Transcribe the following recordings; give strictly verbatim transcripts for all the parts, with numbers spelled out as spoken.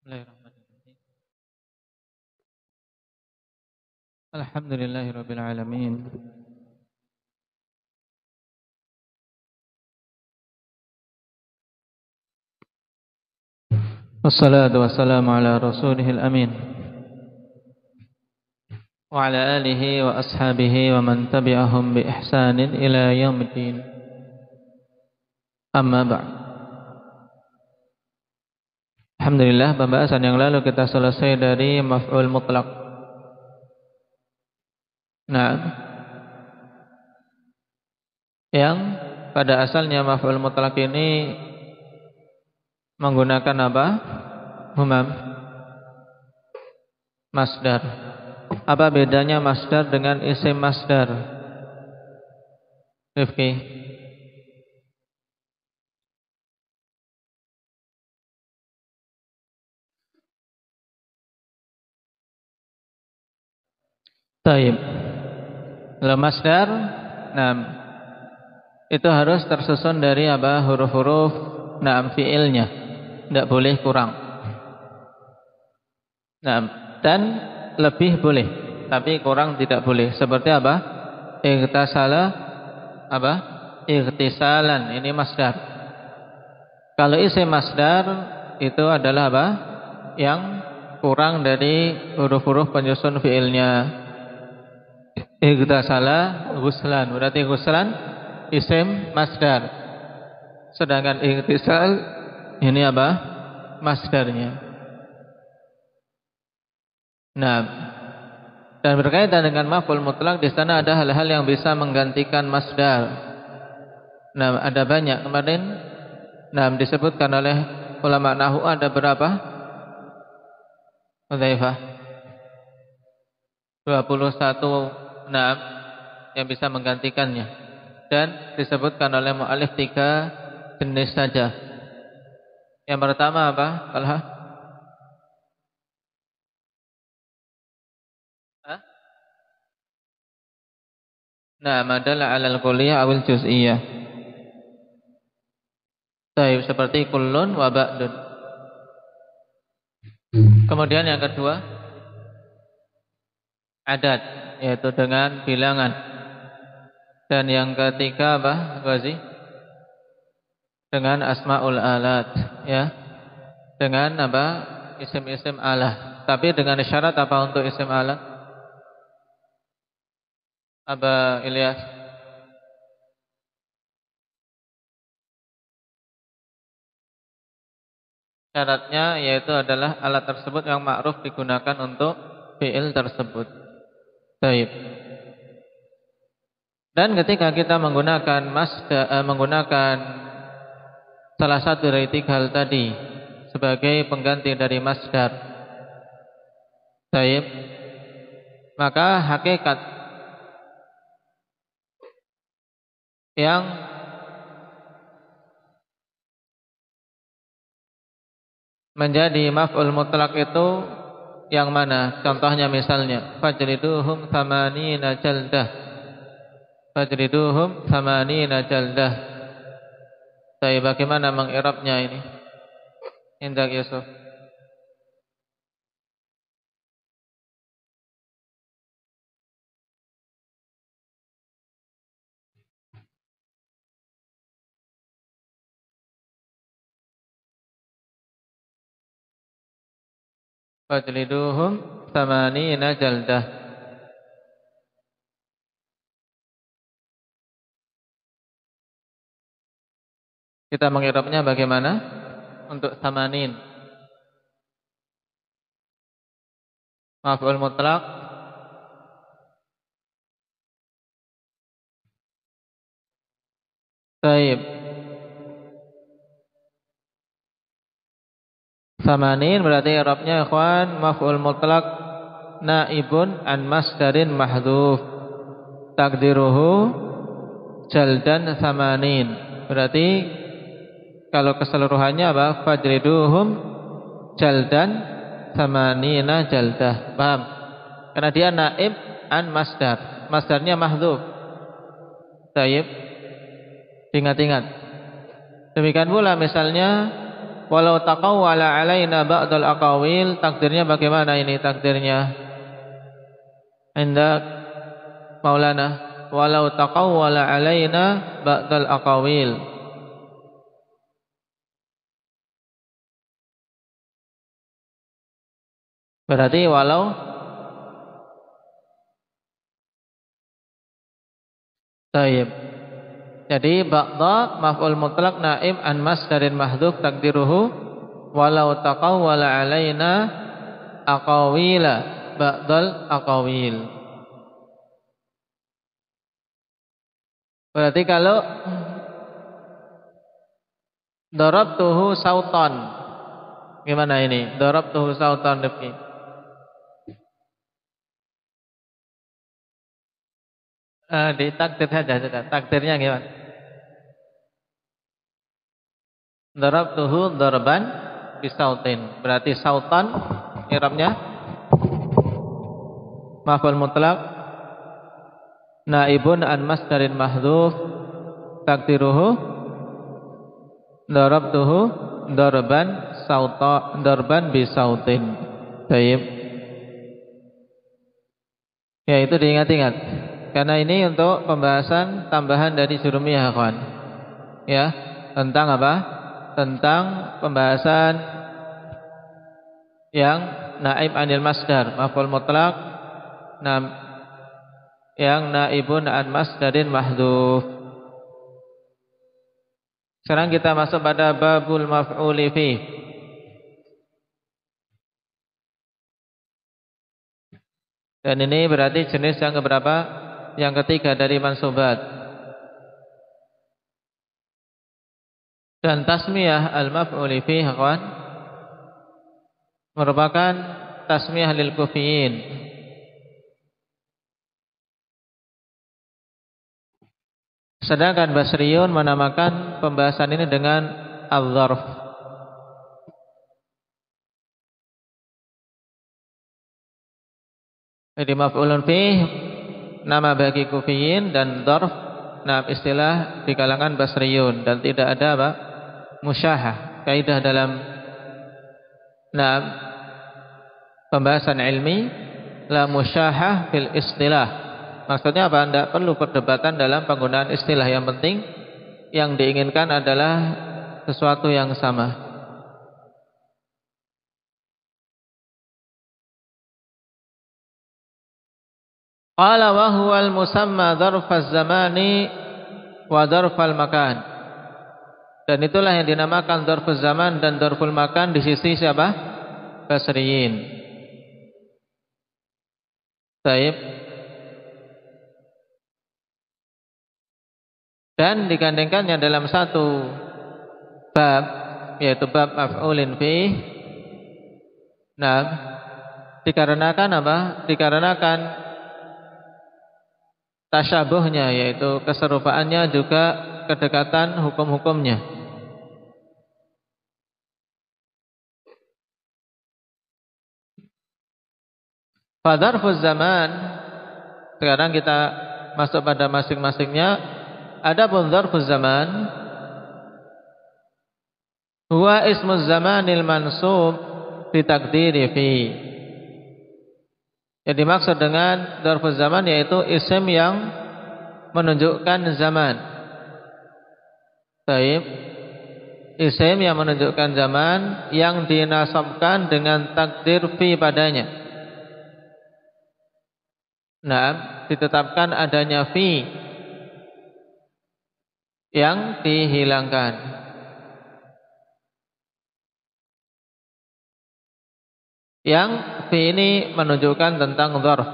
Bismillahirrahmanirrahim. Alhamdulillahirabbil alamin. Wassalatu wassalamu ala rasulihil amin. Wa ala alihi wa ashabihi wa man tabi'ahum bi ihsanin ila yaumiddin. Amma ba'd. Alhamdulillah, pembahasan yang lalu kita selesai dari maf'ul mutlaq. Nah, yang pada asalnya maf'ul mutlaq ini menggunakan apa? Humam, masdar. Apa bedanya masdar dengan isim masdar? Rifki. Taib. Kalau masdar, nah, itu harus tersusun dari apa? Huruf-huruf naam fiilnya, tidak boleh kurang. Nah, dan lebih boleh, tapi kurang tidak boleh. Seperti apa? Ightasala apa? Ightisalan, ini masdar. Kalau isim masdar itu adalah apa? Yang kurang dari huruf-huruf penyusun fiilnya. Ightasala ghuslan, berarti ghuslan isim masdar. Sedangkan ightisal ini apa? Masdarnya. Nah, dan berkaitan dengan maf'ul mutlaq, di sana ada hal-hal yang bisa menggantikan masdar. Nah, ada banyak kemarin. Nah, disebutkan oleh ulama nahwu ada berapa? Hudzaifah. dua puluh satu. Nah, yang bisa menggantikannya. Dan disebutkan oleh mu'alif tiga jenis saja. Yang pertama apa? Talha? Hah? Nah, madalla 'alal kulliyah awil juz'iyah. Baik, seperti kullun wa ba'dun. Kemudian yang kedua, adat, yaitu dengan bilangan. Dan yang ketiga apa, Ghazi? Dengan asmaul alat, ya. Dengan apa? Isim-isim alat. Tapi dengan syarat apa untuk isim alat? Aba Ilyas? Syaratnya yaitu adalah alat tersebut yang ma'ruf digunakan untuk fi'il tersebut. Baik. Dan ketika kita menggunakan masdar, eh, menggunakan salah satu dari tiga hal tadi sebagai pengganti dari masdar, baik, maka hakikat yang menjadi maf'ul mutlaq itu yang mana? Contohnya misalnya fajriduhum thamanina jaldah. Fajriduhum thamanina jaldah. Tapi bagaimana mengirabnya ini? Indak Yusuf. Fajriduhum thamanina jaldah. Kita mengirabnya bagaimana? Untuk thamanin. Maf'ul mutlaq. Baik. Thamanin berarti i'rabnya ikhwan maf'ul mutlaq naibun an masdarin mahdhuf. Takdiruhu jaldan thamanin. Berarti kalau keseluruhannya apa? Fajriduhum jaldan thamanina jaldah. Paham? Karena dia naib an masdar. Masdarnya mahdhuf. Taib. Ingat-ingat. Demikian pula misalnya walau taqawwala alaina ba'dal aqawil, takdirnya bagaimana ini takdirnya? Indak Maulana, walau taqawwala alaina ba'dal aqawil. Berarti walau Taib. Jadi ba'da maf'ul mutlaq naib an masdarin mahdhuf takdiruhu walau taqawwala alaina aqawila ba'dal aqawil. Berarti kalau darabtuhu sautan, gimana ini? Darabtuhu sautan Rifki. Uh, di takdir saja sudah. Takdirnya gimana? Darabtuhu darban bisautin. Berarti sautan i'rabnya maf'ul mutlaq naibun an masdarin mahdhuf takdiruhu darabtuhu darban sauta darban bisautin. Baik. Ya, itu diingat-ingat. Karena ini untuk pembahasan tambahan dari jurumiyah, kawan. Ya, tentang apa? Tentang pembahasan yang naib anil masdar, maf'ul mutlaq, nam yang naibun an masdarin mahdhuf. Sekarang kita masuk pada babul maf'uli fi. Dan ini berarti jenis yang keberapa? Yang ketiga dari mansubat. Dan tasmiyah al-maf'uli fi, kawan, merupakan tasmiyah lil kufiyin. Sedangkan Basriyun menamakan pembahasan ini dengan al-dzarf. Jadi maf'ulun fi nama bagi kufiyin dan dzarf nama istilah di kalangan Basriyun, dan tidak ada apa? Musyahah. Kaidah dalam nah pembahasan ilmi la musyahah fil istilah. Maksudnya apa? Tidak perlu perdebatan dalam penggunaan istilah. Yang penting yang diinginkan adalah sesuatu yang sama. Qala wa huwal musamma dzarfaz zamani wa dzarfal makan. Dan itulah yang dinamakan dzarfuz zaman dan dzarful makan di sisi siapa? Basriyin. Baik. Dan digandengkannya dalam satu bab, yaitu bab maf'ulin fi. Nah, dikarenakan apa? Dikarenakan tasyabuhnya, yaitu keserupaannya, juga kedekatan hukum-hukumnya. Fadzarfuz zaman, sekarang kita masuk pada masing-masingnya. Adapun dzarfuz zaman huwa ismuz zamanil mansub bitaqdiri fi. Yang dimaksud dengan dzarfuz zaman yaitu isim yang menunjukkan zaman. Baik. Isim yang menunjukkan zaman yang dinasabkan dengan takdir fi padanya. Nah, ditetapkan adanya fi yang dihilangkan. Yang fi ini menunjukkan tentang dzarf.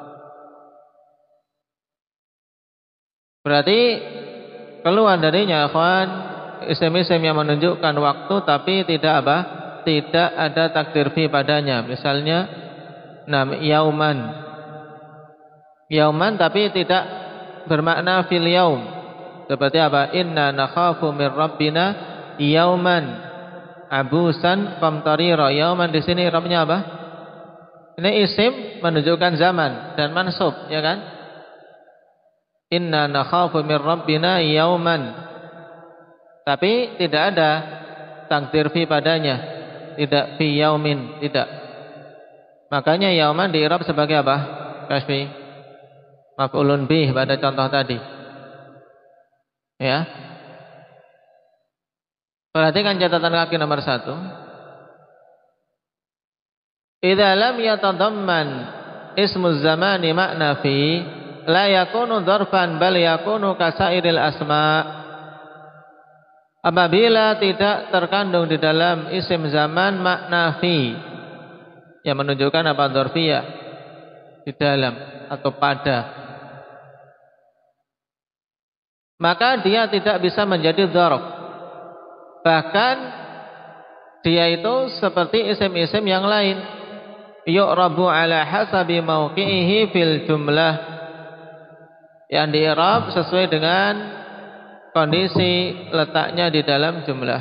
Berarti keluar darinya, ikhwan, isim-isim yang menunjukkan waktu tapi tidak apa? Tidak ada takdir fi padanya. Misalnya nam yauman. Yauman tapi tidak bermakna fil yaum. Seperti apa? Inna nakhafu min rabbina yauman abusan qamtarira. Yauman di sini i'rabnya apa? Ini isim menunjukkan zaman dan mansub, ya kan? Inna nakhafu min rabbina yauman. Tapi tidak ada takdir fi padanya, tidak fi yaumin, tidak. Makanya yauman di i'rab sebagai apa? Kasfi maf'ulun bih pada contoh tadi. Ya. Perhatikan catatan kaki nomor satu. Idza lam yatadamman ismu zamani makna fi la yakunu dzarfan bal yakunu kasairil asma. Apabila tidak terkandung di dalam isim zaman makna fi yang menunjukkan apa dzarfiyah di dalam atau pada, maka dia tidak bisa menjadi dzarf. Bahkan dia itu seperti isim-isim yang lain, yu'rabu ala hasabi mauqi'ihi fil jumlah, yang di-i'rab sesuai dengan kondisi letaknya di dalam jumlah.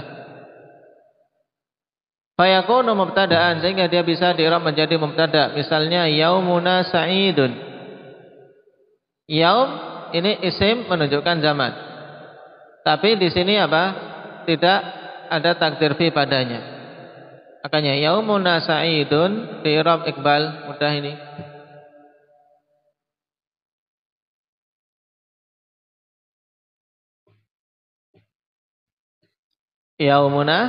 Fayakunu mubtada'an, sehingga dia bisa di-i'rab menjadi mubtada'. Misalnya yaumuna sa'idun. Yaum ini isim menunjukkan zaman. Tapi di sini apa? Tidak ada takdir fi padanya. Makanya yaumuna sa'idun di-i'rab Iqbal, mudah ini. Yaumuna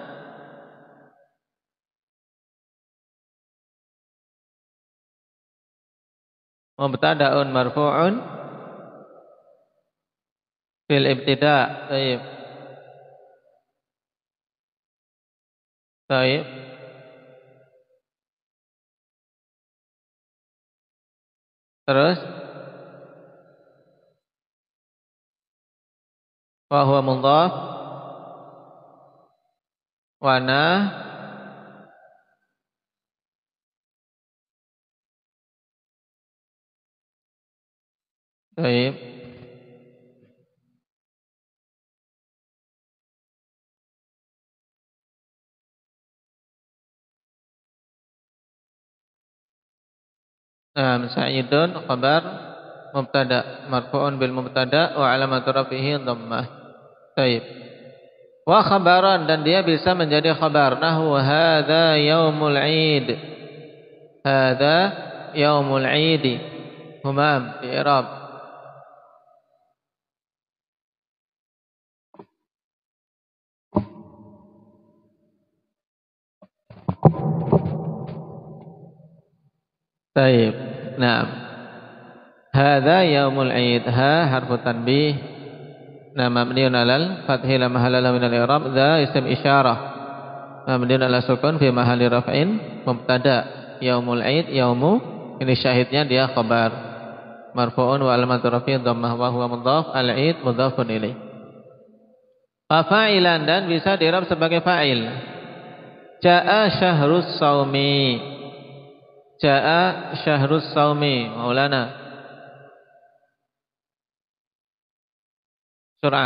mubtada'un marfu'un fil ibtida'. Baik. Baik. Terus wa huwa mudhaf wa na baik. Nah, sa'idun khabar mubtada marfu'un bil mubtada wa alamatu rafihi dhammah. Baik. Wa khabaran, dan dia bisa menjadi khabar. Nahu hadza yaumul 'id. Hadza yaumul 'id. Humam di i'rab. Baik. Naam. Hadza yaumul 'id. Ha harfu tanbih. Nah, mabniun alal fathi la mahalla lahu min al-i'rab. Dza isim isyarah mabniun ala sukun fi mahalli raf'in mubtada. Yaumul 'id, yaumu ini syahidnya dia khabar marfu'un wa alamatu raf'i dhammah wa huwa mudhaf, al-'id mudhafun ilaih. Fa fa'ilan, dan bisa di-i'rab sebagai fa'il. Jaa syahrus shaumi. Jaa syahrus shaumi. Maulana surah.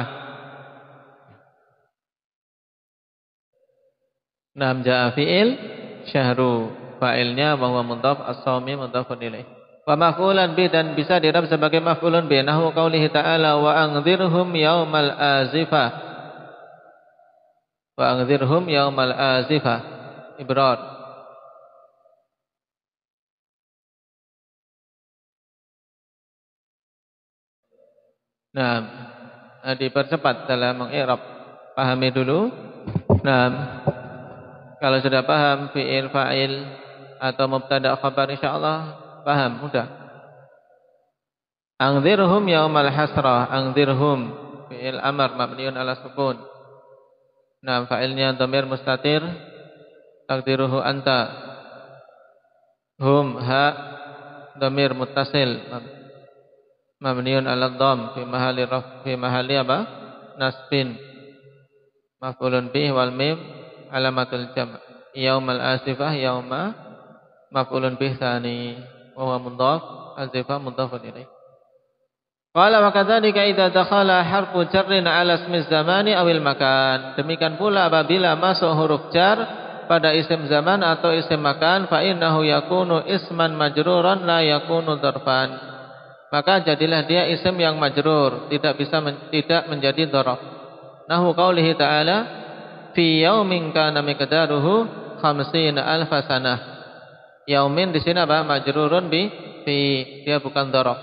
Nam jaa fi'il, syahru fa'ilnya wa huwa mudhaf, as-shaumi mudhafun ilaih. Wa maf'ulan bi, dan bisa di-i'rab sebagai maf'ulun bi. Nahu qaulihi ta'ala wa anzirhum yaumal azifah. Wa anzirhum yaumal azifah. Ibrar. Nah, dipercepat dalam mengi'rab. Pahami dulu. Nah, kalau sudah paham fi'il, fa'il atau mubtada khabar, insyaallah paham, mudah. Anzirhum yaumal hasrah. Anzirhum fi'il amr mabniun ala sukun. Nah, fa'ilnya dhamir mustatir, takdiruhu anta. Hum ha dhamir muttasil mabniun ala dhamm fi mahalli raf fi mahalli apa? Nasbin. Maf'ulun bih wal mim alamatul jam'. Yaumal asifah, yauma maf'ulun bih tsani wa huwa mudhaf, asifah mudhafun ilaih. Qala wa kadzalika idza dakhala harfu jarrin ala ismi zamani awil makan. Demikian pula apabila masuk huruf jar pada isim zaman atau isim makan, fa innahu yakunu isman majruran la yakunu dzarfan. Maka jadilah dia isim yang majrur, tidak bisa men, tidak menjadi dzaraf. Nahu qaulihi ta'ala fi yaumin kana miqdaruhu khamsina alfa sanah. Yaumin di sini apa? Majrurun bi fi, dia bukan dzaraf.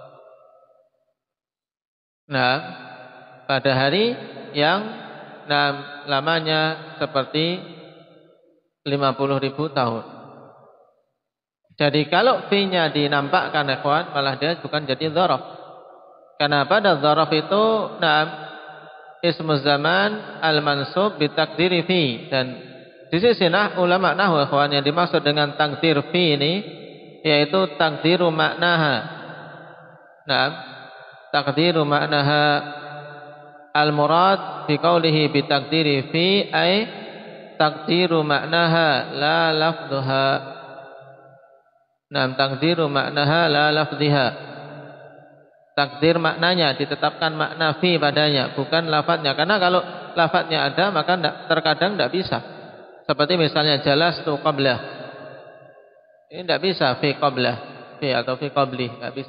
Nah, pada hari yang nah, lamanya seperti lima puluh ribu tahun. Jadi kalau fi-nya dinampakkan ikhwan, malah dia bukan jadi dzaraf. Karena pada dzaraf itu nah ismu zaman al-mansub bi takdiri fi, dan di sisi nah ulama nahwu ikhwan yang dimaksud dengan takdir fi ini yaitu takdiru maknaha. Nah, takdiru maknaha al-murad bi qoulihi bi takdiri fi ay takdiru maknaha la lafdhuha. Nah, takdiru maknaha la lafdhiha. Takdir maknanya, ditetapkan makna fi padanya, bukan lafadznya. Karena kalau lafadznya ada maka terkadang tidak bisa. Seperti misalnya jalastu qablah. Ini tidak bisa fi qablah, fi atau fi qabli, tidak bisa.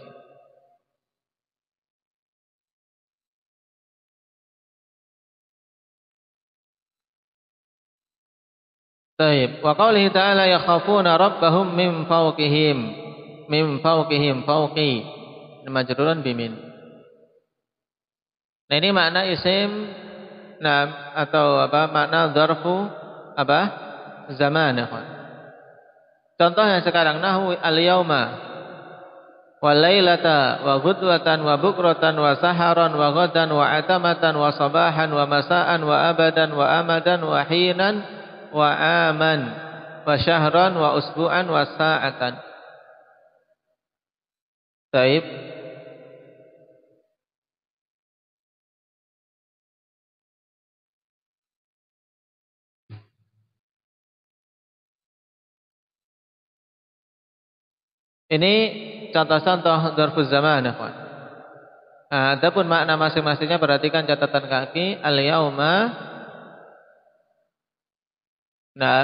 Baik, wa qaulihi ta'ala yakhafuna rabbahum min fawqihim, min fawqihim fawqi, majrurun bimin. Nah, ini makna isim nah atau apa makna dzarfu apa zaman ya. Contohnya sekarang nahwu al-yauma wal lailata wa ghudwatan wa bukratan wa saharan wa ghadan wa atamatan wa sabahan wa masaan wa abadan wa amadan wa hinan wa aman wa syahran wa usbu'an wa sa'atan. Baik. Ini contoh-contoh dzarfuz zaman, ikhwan. Nah, adapun makna masing-masingnya perhatikan catatan kaki. Al-yauma, nah,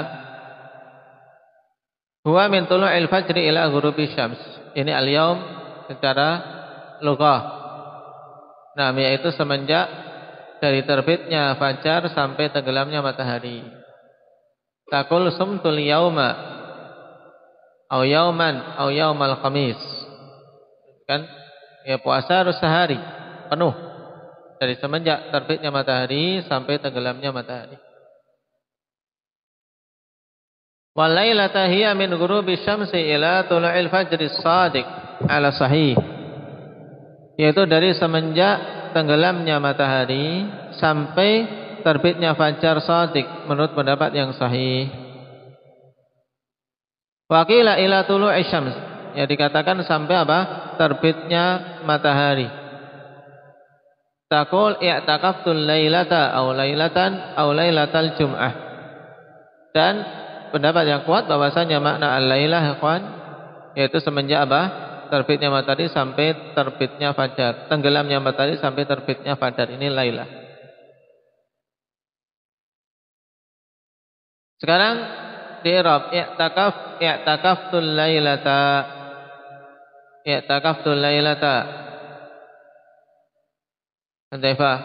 huwa min tulu'il fajri ila ghurubi syams. Ini al-yaum secara lughah. Nah, yaitu semenjak dari terbitnya fajar sampai tenggelamnya matahari. Taqul sumtul yauma au yauman au yaumal khamis. Kan ya puasa harus sehari penuh dari semenjak terbitnya matahari sampai tenggelamnya matahari. Wal lailata hiya min ghurubi syamsi ila tulu'il fajri shadiq ala sahih. Yaitu dari semenjak tenggelamnya matahari sampai terbitnya fajar shadiq menurut pendapat yang sahih. Waqila ila tulu'i syams, ya dikatakan sampai apa? Terbitnya matahari. Taqul i'takaftul lailata aw lailatan aw lailatal jum'ah. Dan pendapat yang kuat bahwasanya makna al-lailah ikhwan yaitu semenjak apa? Terbitnya matahari sampai terbitnya fajar. Tenggelamnya matahari sampai terbitnya fajar, ini lailah. Sekarang di i'rab i'takaf i'takaftul lailata i'takaftul lailata Kaifa?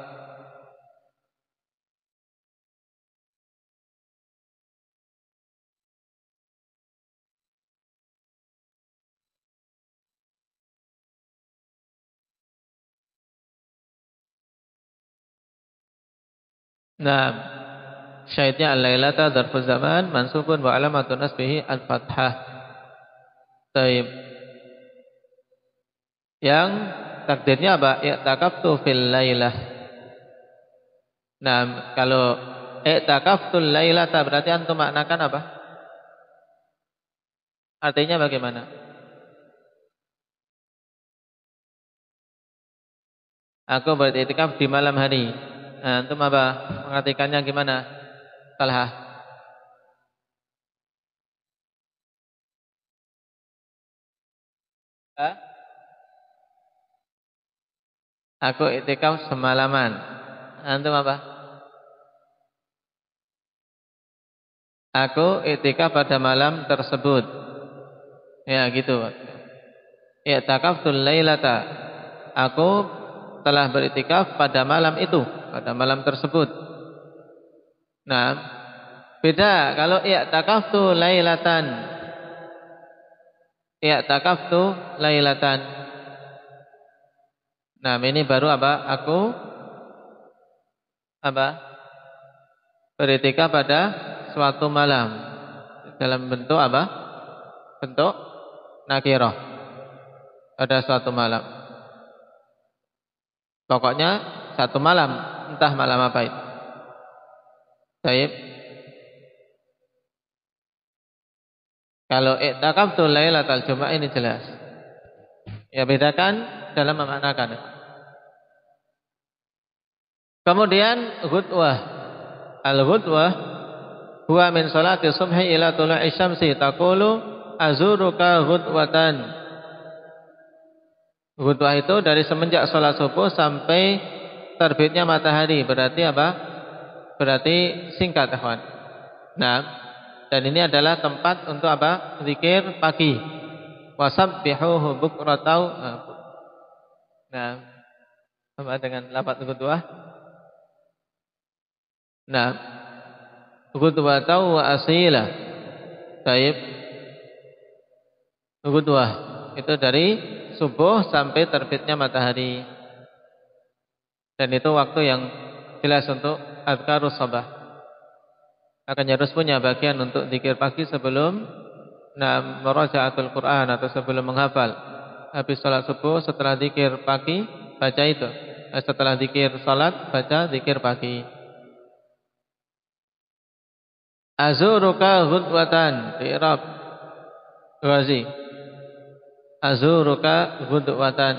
Nah, syahidnya al-lailata dzarfuz zaman mansubun wa alamatun nasbihi al-fathah. Baik. Yang takdirnya apa? I'takaftu fil lailah. Nah, kalau i'takaftul lailata berarti antum maknakan apa? Artinya bagaimana? Aku beriktikaf di malam hari. Nah, antum apa? Mengartikannya gimana? Talha. Hah? Aku iktikaf semalaman. Antum apa? Aku iktikaf pada malam tersebut. Ya gitu. I'takaftul lailata. Aku telah beriktikaf pada malam itu, pada malam tersebut. Nah, beda kalau i'takaftu lailatan. I'takaftu lailatan. Nah, ini baru apa? Aku apa? Beritikaf pada suatu malam. Dalam bentuk apa? Bentuk nakirah. Pada suatu malam. Pokoknya satu malam, entah malam apa itu. Baik. Kalau i'takaftu lailatal Jumat ini jelas. Ya, bedakan dalam memaknakan. Kemudian ghudwah. Al-ghudwah huwa min salati subhi ila tulu'i syamsi taqulu azuruka ghudwatan. Ghudwah itu dari semenjak salat subuh sampai terbitnya matahari. Berarti apa? Berarti singkat, ikhwan. Nah, dan ini adalah tempat untuk apa? Zikir pagi. Wasabbihuhu bukratan. Nah, apa dengan lafaz ghudwah? Nah, ghudwatan wa asila. Baik. Ghudwah itu dari subuh sampai terbitnya matahari. Dan itu waktu yang jelas untuk azkarus sabah. Akan harus punya bagian untuk zikir pagi sebelum nah, merajaatul Quran atau sebelum menghafal. Habis salat subuh, setelah zikir pagi baca itu. Setelah zikir salat baca zikir pagi. Azuruka ghudwatan di Arab Ghazi. Azuruka ghudwatan.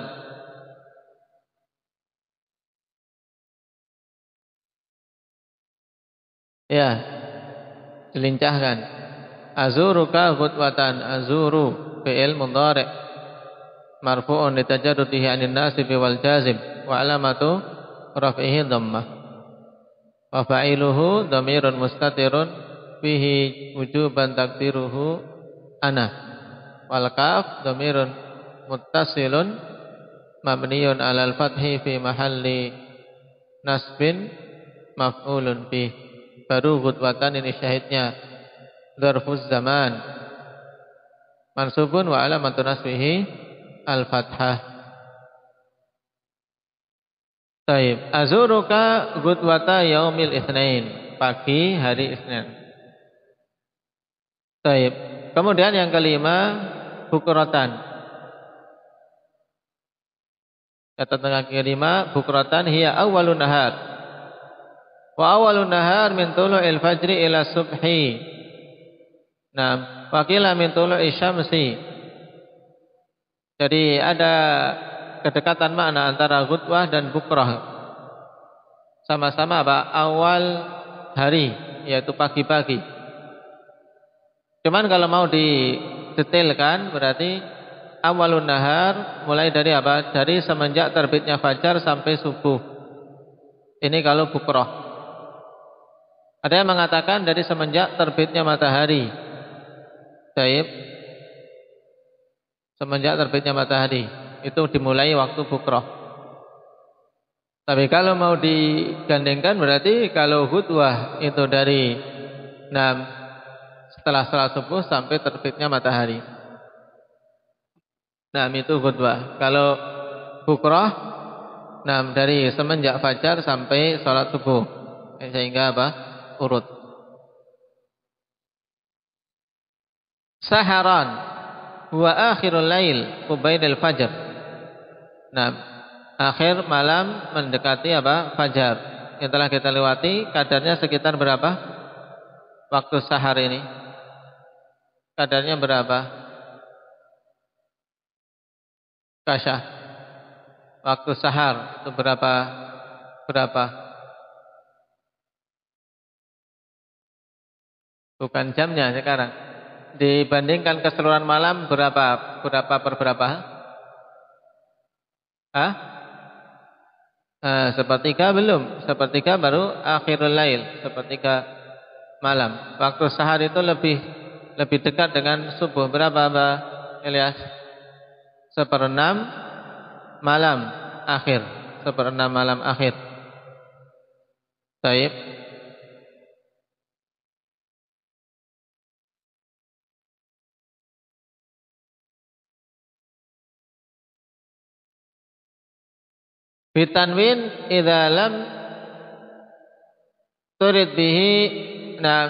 Ya, dilincahkan. Azuruka ghudwatan. Azuru fi'il mudhari' marfu'un litajarrudihi 'anil nasibi wal jazim wa 'alamatu raf'ihi dhammah. Wa fa'iluhu dhamirun mustatirun fihi wujuban takdiruhu ana. Wal kaf dhamirun muttasilun mabniyun 'alal fathi fi mahalli nasbin maf'ulun bih. Baru ghudwatan ini syahidnya dzarfuz zaman mansubun wa alamatu nasbihi al-fathah. Taib. Azuruka ghudwata yaumil itsnain, pagi hari Isnin. Taib. Kemudian yang kelima bukratan. Catatan yang kelima bukratan hiya awwalun nahar. Wa awalun nahar min tulu'il fajri ila subhi. Nah, wa qila min tulu'i syamsi. Jadi ada kedekatan makna antara ghudwah dan bukrah. Sama-sama apa? Awal hari, yaitu pagi-pagi. Cuman kalau mau didetailkan berarti awalun nahar mulai dari apa? Dari semenjak terbitnya fajar sampai subuh. Ini kalau bukrah. Ada yang mengatakan dari semenjak terbitnya matahari. Baik. Semenjak terbitnya matahari. Itu dimulai waktu bukrah. Tapi kalau mau digandengkan berarti kalau ghudwah itu dari enam setelah salat subuh sampai terbitnya matahari. Nah, itu ghudwah. Kalau bukrah enam dari semenjak fajar sampai salat subuh. Sehingga apa? Urut. Saharan huwa akhirul lail qubailal fajr. Nah, akhir malam mendekati apa? Fajar. Yang telah kita lewati kadarnya sekitar berapa? Waktu sahar ini. Kadarnya berapa? Kasyah. Waktu sahar itu berapa? Berapa? Bukan jamnya sekarang. Dibandingkan keseluruhan malam berapa? Berapa per berapa? Hah? Nah, sepertiga belum. Sepertiga baru akhirul lail. Sepertiga malam. Waktu sahar itu lebih lebih dekat dengan subuh. Berapa, Mbak Ilyas? Seperenam malam akhir. Seperenam malam akhir. Baik. Bitanwin idza lam turid bihi nah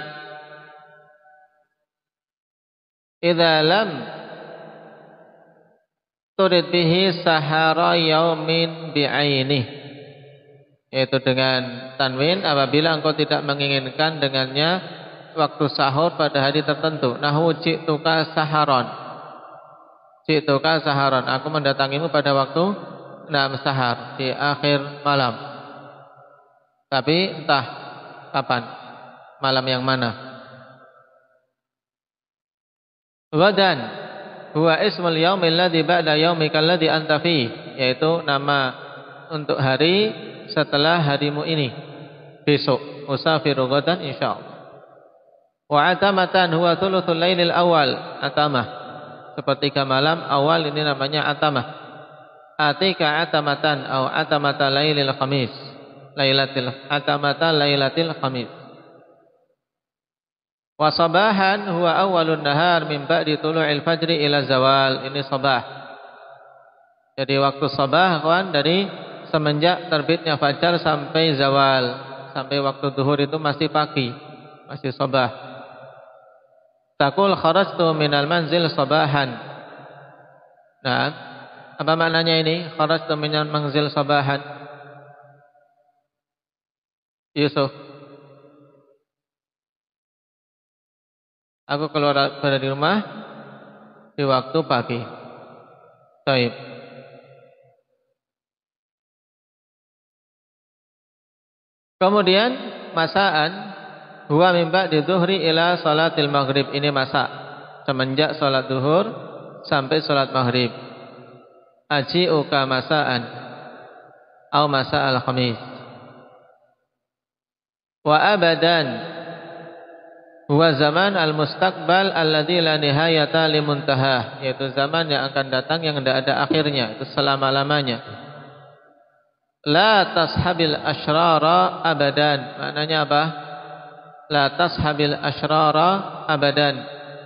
idza lam turid bihi sahara yaumin bi'ainih, yaitu dengan tanwin apabila engkau tidak menginginkan dengannya waktu sahur pada hari tertentu. Nahu ji'tuka saharon, ji'tuka saharon, aku mendatangimu pada waktu enam sahar di akhir malam, tapi entah kapan, malam yang mana. Wadan huwa ismul yaumil ladzi ba'da yaumikal ladzi anta fi, yaitu nama untuk hari setelah harimu ini, besok. Usafiru ghadan insyaallah. Wa atamatan huwa thuluthul lailil awal, atamah sepertiga malam awal, ini namanya atamah. Atika atamatan atau atamata lailil khamis, lailatil atamata lailatil khamis. Wa sabahan huwa awalun nahar min ba'di tulu'il fajri ila zawal, ini sabah. Jadi waktu sabah kawan dari semenjak terbitnya fajar sampai zawal, sampai waktu zuhur itu masih pagi, masih sabah. Taqul kharajtu minal manzil sabahan. Nah, apa maknanya ini? Kharajtu minal manzil sabahan. Yusuf, aku keluar dari rumah di waktu pagi. Baik. Kemudian masaan huwa min ba'di dhuhri ila salatil maghrib, ini masa semenjak salat zuhur sampai salat maghrib. Aji'uka masaan atau masa'al khamis. Wa abadan huwa zaman al-mustaqbal alladzi la nihayata limuntahah, yaitu zaman yang akan datang yang tidak ada akhirnya, itu selama-lamanya. La tashabil asyrara abadan, maknanya apa? La tashabil asyrara abadan,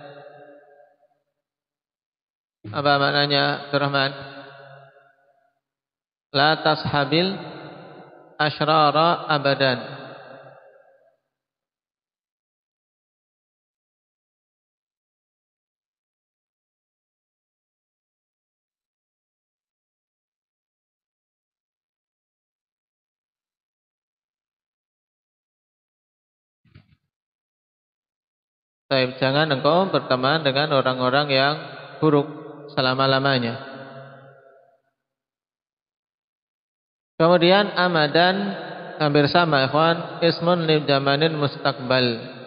apa maknanya Abdurrahman? La tashabil asyrara abadan. Baik, jangan engkau berteman dengan orang-orang yang buruk selama-lamanya. Kemudian amadan hampir sama ikhwan, ismun li zamanin mustaqbal.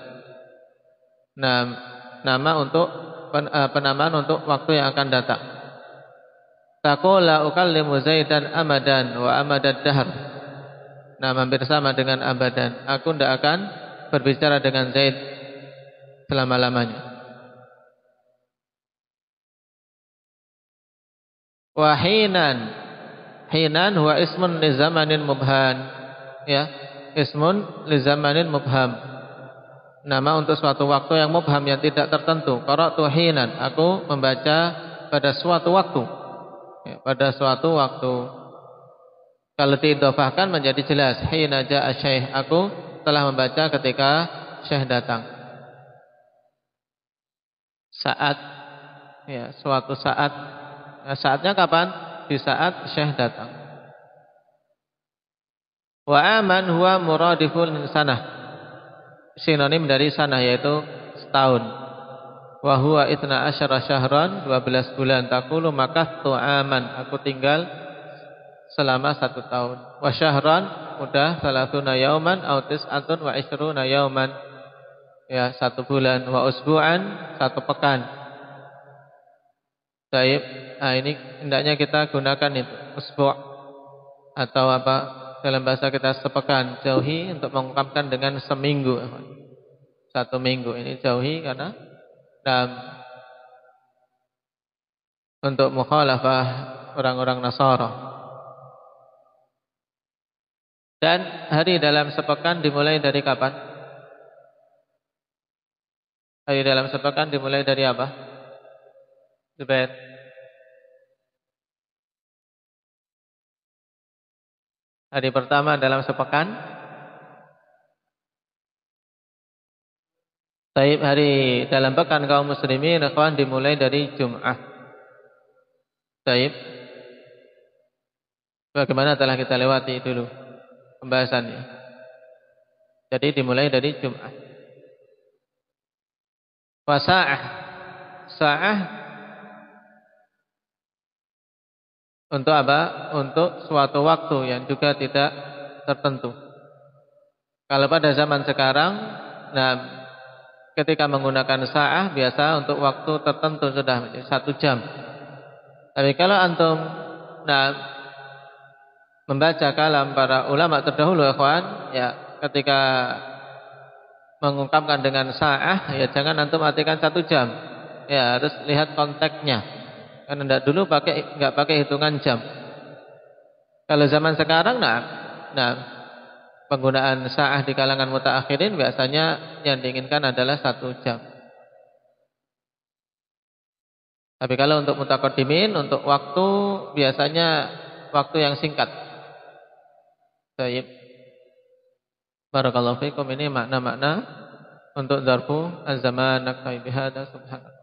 Nah, nama untuk penamaan untuk waktu yang akan datang. Taqul la ukallimu Zaidan amadan wa amadad dahr. Nah, hampir sama dengan abadan. Aku tidak akan berbicara dengan Zaid selama-lamanya. Wa hinan, hinan huwa ismun li zamanin mubhan, ya, ismun li zamanin mubham, nama untuk suatu waktu yang mubham, yang tidak tertentu. Qara'tu hinan, aku membaca pada suatu waktu, ya, pada suatu waktu. Kalau diidhofahkan menjadi jelas, hina ja'a syekh, aku telah membaca ketika syekh datang. Saat, ya, suatu saat. Nah, saatnya kapan? Di saat syekh datang. Wa aman huwa muradiful sanah, sinonim dari sanah, yaitu setahun. Wa huwa itna asyara syahran, dua belas bulan. Taqulu makathu aman, aku tinggal selama satu tahun. Wa syahran udah salatuna yauman au tis'atun wa ishruna yauman, ya, satu bulan. Wa usbu'an, satu pekan. Baik, nah ini hendaknya kita gunakan itu usbu' atau apa dalam bahasa kita sepekan. Jauhi untuk mengungkapkan dengan seminggu, satu minggu. Ini jauhi karena dalam untuk mukhalafah orang-orang Nasara. Dan hari dalam sepekan dimulai dari kapan? Hari dalam sepekan dimulai dari apa? Zubair. Hari pertama dalam sepekan. Taib hari dalam pekan kaum muslimin ikhwan dimulai dari Jum'ah. Taib. Bagaimana telah kita lewati dulu pembahasannya. Jadi dimulai dari Jum'ah. Wasa'ah. Sa'ah untuk apa? Untuk suatu waktu yang juga tidak tertentu. Kalau pada zaman sekarang, nah ketika menggunakan sa'ah biasa untuk waktu tertentu sudah satu jam. Tapi kalau antum nah membaca kalam para ulama terdahulu ikhwan, ya ketika mengungkapkan dengan sa'ah ya jangan antum artikan satu jam. Ya harus lihat konteksnya. Karena tidak dulu pakai enggak pakai hitungan jam. Kalau zaman sekarang nah nah penggunaan sa'ah di kalangan mutaakhirin biasanya yang diinginkan adalah satu jam. Tapi kalau untuk mutaqaddimin, untuk waktu biasanya waktu yang singkat. Baik. Barakallahu fikum, ini makna-makna untuk zarfu az-zaman naktai bihada subhanallah.